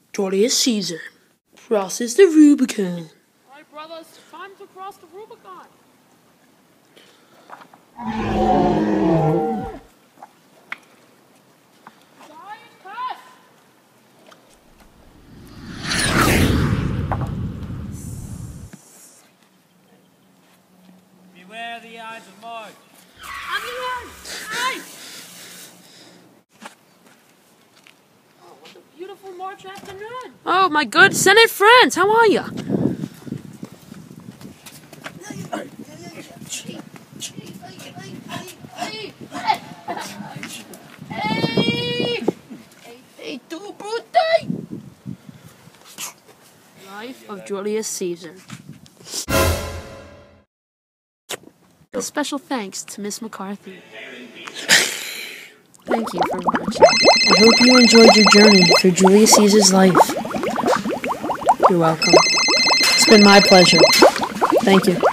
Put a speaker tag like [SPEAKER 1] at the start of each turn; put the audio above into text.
[SPEAKER 1] Julius Caesar crosses the Rubicon.
[SPEAKER 2] Alright, brothers, time to cross the Rubicon. Giant pass!
[SPEAKER 3] Beware the Ides of March.
[SPEAKER 2] On your way! Hey! Oh, what a beautiful March afternoon!
[SPEAKER 1] Oh, my good Senate friends, how are you? Life of Julius Caesar. A special thanks to Miss McCarthy. Thank you for watching. I hope you enjoyed your journey through Julius Caesar's life. You're welcome. It's been my pleasure. Thank you.